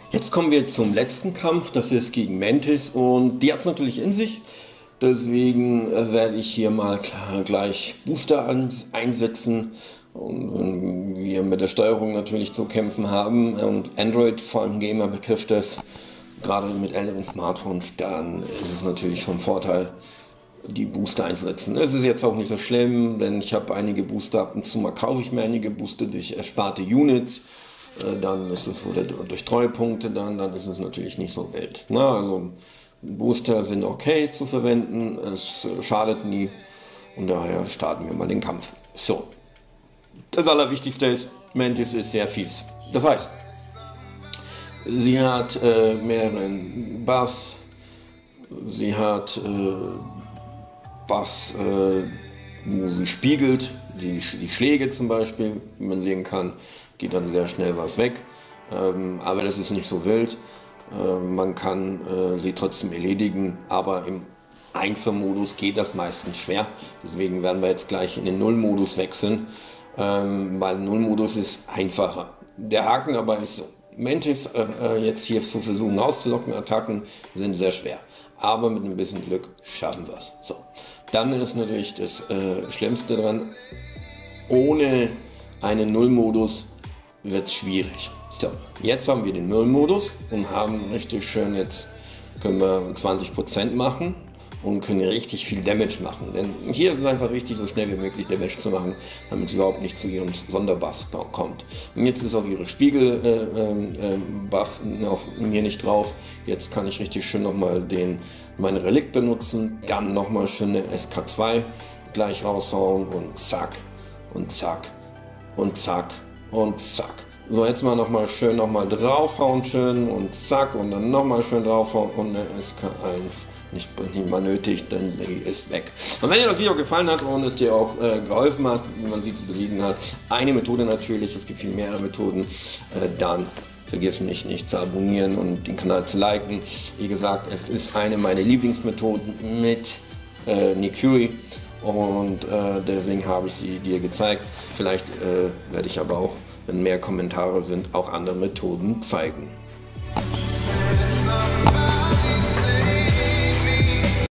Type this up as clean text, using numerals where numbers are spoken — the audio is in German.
Jetzt kommen wir zum letzten Kampf, das ist gegen Mantis und die hat es natürlich in sich. Deswegen werde ich hier mal gleich Booster einsetzen. Und wenn wir mit der Steuerung natürlich zu kämpfen haben und Android, vor allem Gamer betrifft das, gerade mit älteren Smartphones, dann ist es natürlich von Vorteil, die Booster einzusetzen. Es ist jetzt auch nicht so schlimm, denn ich habe einige Booster, ab und zu mal kaufe ich mir einige Booster durch ersparte Units. Dann ist es oder durch Treuepunkte, dann ist es natürlich nicht so wild. Na, also Booster sind okay zu verwenden, es schadet nie und daher starten wir mal den Kampf. So, das Allerwichtigste ist, Mantis ist sehr fies. Das heißt, sie hat mehreren Buffs, sie hat Buffs, wo sie spiegelt, die Schläge zum Beispiel, wie man sehen kann, geht dann sehr schnell was weg, aber das ist nicht so wild. Man kann sie trotzdem erledigen, aber im Einzelmodus geht das meistens schwer. Deswegen werden wir jetzt gleich in den Null-Modus wechseln, weil Null-Modus ist einfacher. Der Haken aber ist so, Mantis jetzt hier zu versuchen auszulocken, Attacken sind sehr schwer. Aber mit ein bisschen Glück schaffen wir es. So. Dann ist natürlich das Schlimmste dran, ohne einen Null-Modus wird es schwierig. So, jetzt haben wir den Null-Modus und haben richtig schön, jetzt können wir 20% machen und können richtig viel Damage machen. Denn hier ist es einfach wichtig, so schnell wie möglich Damage zu machen, damit es überhaupt nicht zu ihrem Sonderbuff kommt. Und jetzt ist auch ihre Spiegel-Buff hier nicht drauf. Jetzt kann ich richtig schön nochmal meine Relikt benutzen, dann nochmal schön eine SK2 gleich raushauen und zack und zack und zack und zack. So, jetzt mal nochmal schön draufhauen schön und zack und dann nochmal schön draufhauen und eine SK1 nicht mal nötig, denn die ist weg. Und wenn dir das Video gefallen hat und es dir auch geholfen hat, wie man sie zu besiegen hat, eine Methode natürlich, es gibt viel mehrere Methoden, dann vergiss mich nicht zu abonnieren und den Kanal zu liken. Wie gesagt, es ist eine meiner Lieblingsmethoden mit Nick Fury. Und deswegen habe ich sie dir gezeigt. Vielleicht werde ich aber auch, wenn mehr Kommentare sind, auch andere Methoden zeigen.